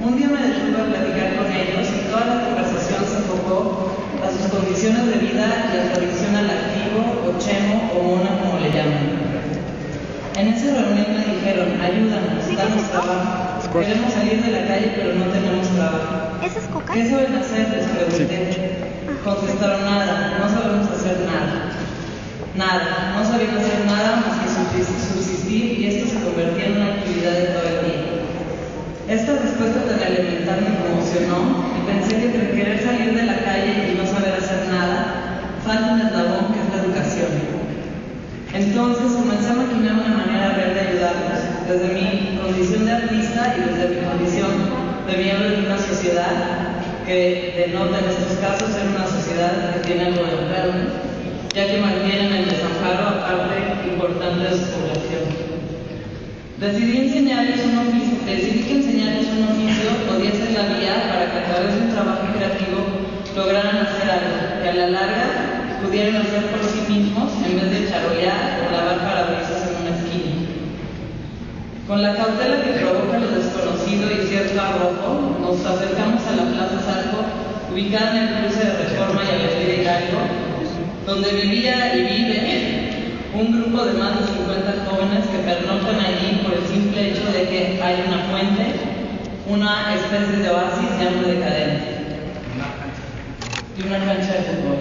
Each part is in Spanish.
Un día me detuve a platicar con ellos y toda la conversación se enfocó a sus condiciones de vida y a su adicción al activo, o chemo, o mona, como le llaman. En esa reunión me dijeron: ayúdanos, danos trabajo. Queremos salir de la calle, pero no tenemos trabajo. ¿Qué saben hacer?, les pregunté. Contestaron: nada, no sabemos hacer nada. Nada, no sabían hacer nada más que subsistir, y esto se convertía en una actividad de todo el día. Esta respuesta tan elemental me conmocionó y pensé que entre querer salir de la calle y no saber hacer nada, falta un eslabón que es la educación. Entonces comencé a maquinar una manera real de ayudarlos, desde mi condición de artista y desde mi condición de miembro de una sociedad que denota en estos casos ser una sociedad que tiene algo de enfermo, ya que mantienen el desamparo a parte importante de su población. Decidí que enseñarles un oficio podía ser la vía para que a través de un trabajo creativo lograran hacer algo que a la larga pudieran hacer por sí mismos en vez de charolear o lavar parabrisas en una esquina. Con la cautela que provoca lo desconocido y cierto arrojo, nos acercamos a la Plaza Salco, ubicada en el cruce de Reforma y Avenida Hidalgo, donde vivía y vive un grupo de más de 50 jóvenes que pernoctan allí por el simple hecho de que hay una fuente, una especie de oasis ya muy decadente, y una cancha de fútbol.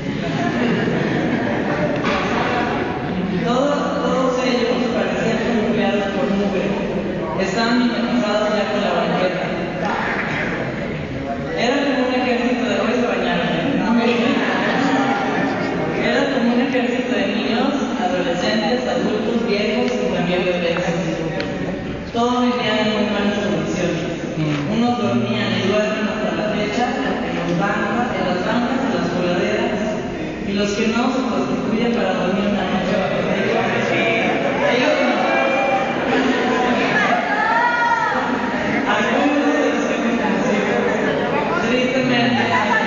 Todos ellos parecían empleados por nube, estaban mimetizados ya con la banqueta. Era como un ejército de... hoy se bañaron, Era como un ejército de niños, adolescentes, adultos, viejos y también bebés. Todos vivían en muy malas condiciones. Unos dormían y duermen hasta la fecha en las bancas, en las coladeras, y los que no se prostituyen para dormir una noche bajo el techo. Ellos no. Algunos de los que me conocen, tristemente,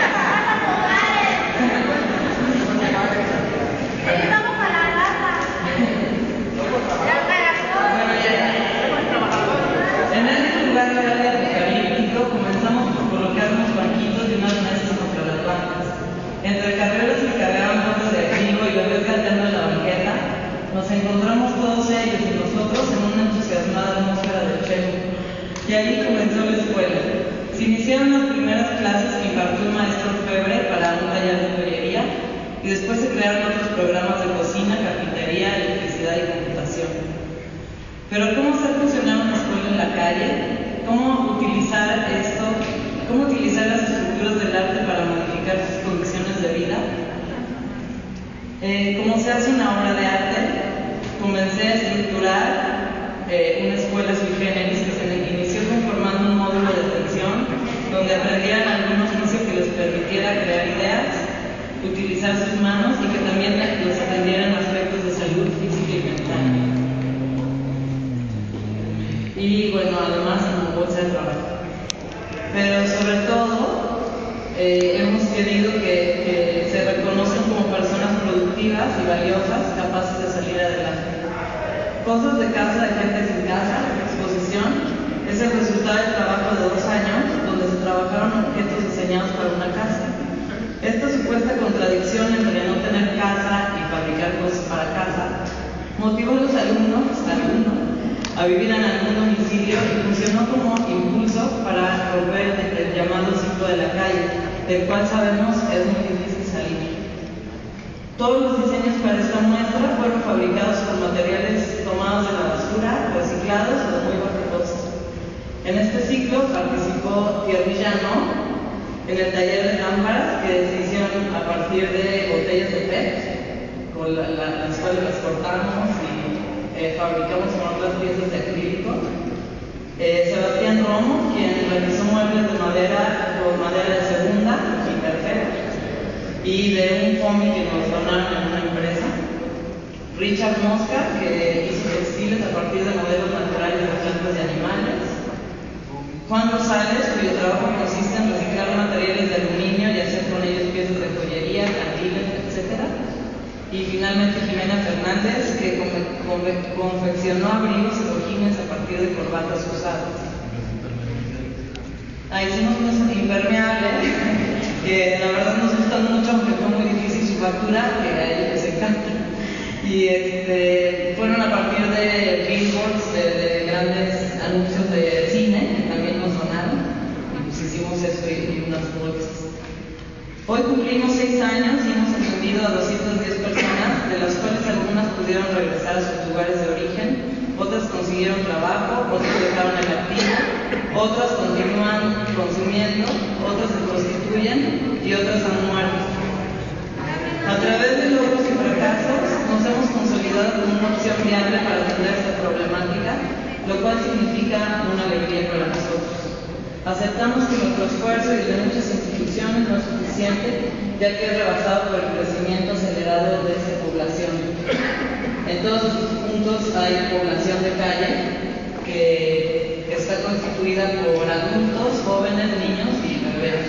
en ese lugar real apocalíptico comenzamos por colocar unos banquitos y unas mesas contra las bancas. Entre carreras que cargaban botes de activo y bebés gateando en la banqueta, nos encontramos todos ellos y nosotros en una entusiasmada atmósfera de chelo. Y allí comenzó la escuela. Se iniciaron las primeras clases que impartió un maestro Febre para un taller de joyería, y después se crearon otros programas de cocina, carpintería, electricidad y computación. Pero ¿cómo hacer funcionar una escuela en la calle? ¿Cómo utilizar esto? ¿Cómo utilizar las estructuras del arte para modificar sus condiciones de vida? ¿Cómo se hace una obra de arte? Comencé a estructurar una escuela sui generis que se inició conformando un módulo de atención donde aprendieran algún oficio que les permitiera crear ideas, utilizar sus manos y que también los atendieran aspectos de salud física y mental. Y bueno, además como bolsa de trabajo. Pero sobre todo, hemos querido que se reconozcan como personas productivas y valiosas, capaces de salir adelante. Cosas de casa de gente sin casa, exposición, es el resultado del trabajo de 2 años, donde se trabajaron objetos diseñados para una casa. Esta supuesta contradicción entre no tener casa y fabricar cosas para casa motivó a los alumnos a vivir en algún domicilio y funcionó como impulso para romper el llamado ciclo de la calle, del cual sabemos es muy difícil salir. Todos los diseños para esta muestra fueron fabricados con materiales tomados de la basura, reciclados o de muy bajo costo. En este ciclo participó Thierry Janot en el taller de lámparas que se hicieron a partir de botellas de PET, con las cuales las cortamos y fabricamos con otras piezas de acrílico. Sebastián Romo, quien realizó muebles de madera con madera de segunda y tercera, y de un foamy que nos donaron en una empresa. Richard Mosca, que hizo textiles a partir de modelos naturales de plantas y animales. Juan Rosales, cuyo trabajo consiste en reciclar materiales de aluminio y hacer con ellos piezas de joyería, candiles, etc. Y finalmente Jimena Fernández, que confeccionó abrigos y cojines a partir de corbatas usadas. Hicimos unos impermeables que la verdad nos gustan mucho, aunque fue muy difícil su factura, que a ellos les encanta. Y fueron a partir de billboards, de grandes anuncios de cine, que también nos donaron. Y pues hicimos eso y unas bolsas. Hoy cumplimos 6 años y hemos atendido a 210 personas, de las cuales algunas pudieron regresar a sus lugares de origen, otras consiguieron trabajo, otras dejaron el activo, otras continúan consumiendo, otras se prostituyen y otras han muerto. A través de logros y fracasos nos hemos consolidado como una opción viable para atender esta problemática, lo cual significa una alegría para nosotros. Aceptamos que nuestro esfuerzo y el de muchas instituciones no es suficiente, ya que es rebasado por el crecimiento acelerado de esta población. En todos estos puntos hay población de calle que está constituida por adultos, jóvenes, niños y bebés.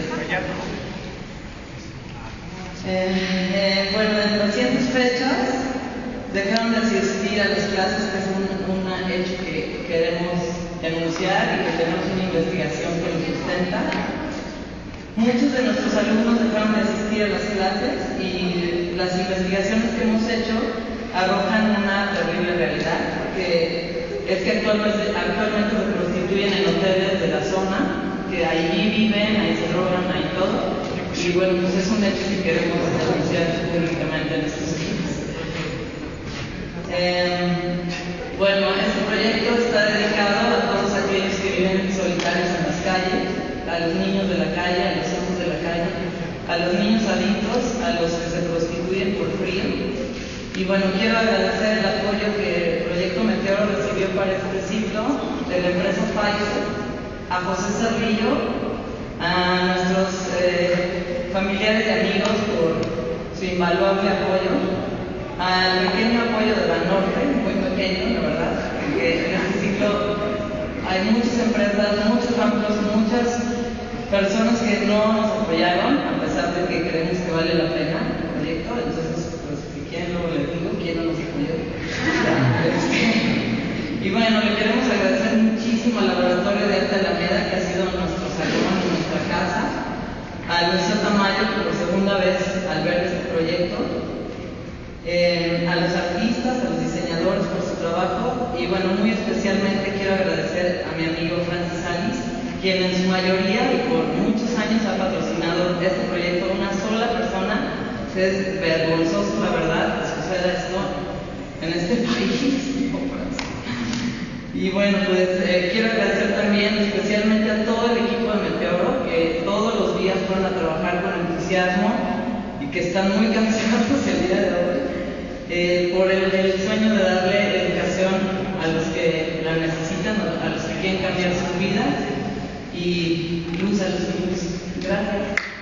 Bueno, en recientes fechas dejaron de asistir a las clases, que es un hecho que queremos denunciar y que tenemos una investigación que lo sustenta. Muchos de nuestros alumnos dejaron de asistir a las clases y las investigaciones que hemos hecho arrojan una terrible realidad, que es que actualmente se prostituyen en hoteles de la zona, que ahí viven, ahí se drogan, ahí todo. Y bueno, pues es un hecho que queremos denunciar públicamente en estos días. Bueno, este proyecto está dedicado a todos aquellos que viven solitarios en las calles, a los niños de la calle, a los hijos de la calle, a los niños adictos, a los que se prostituyen por frío. Y bueno, quiero agradecer el apoyo que el Proyecto Meteoro recibió para este ciclo de la empresa Pfizer, a José Cerrillo, a nuestros familiares y amigos por su invaluable apoyo, al pequeño apoyo de Banorte, muy pequeño, la verdad, porque en este ciclo hay muchas empresas, muchos bancos, muchas personas que no nos apoyaron, a pesar de que creemos que vale la pena el proyecto. Entonces, pues si quieren luego les digo quién no nos apoyó. Y bueno, le queremos agradecer muchísimo al Laboratorio de Arte Alameda, que ha sido nuestro salón y nuestra casa, a Luisa Tamayo por segunda vez al ver este proyecto, a los artistas, a los diseñadores por su trabajo, y bueno, muy especialmente quiero agradecer a mi amigo Francis Salis, quien en su mayoría y por muchos años ha patrocinado este proyecto. Una sola persona, que es vergonzoso la verdad que suceda esto en este país. Y bueno, pues quiero agradecer también especialmente a todo el equipo de Meteoro, que todos los días fueron a trabajar con entusiasmo y que están muy cansados el día de hoy, por el sueño de darle educación a los que la necesitan, a los que quieren cambiar su vida, y luz a los niños. Gracias.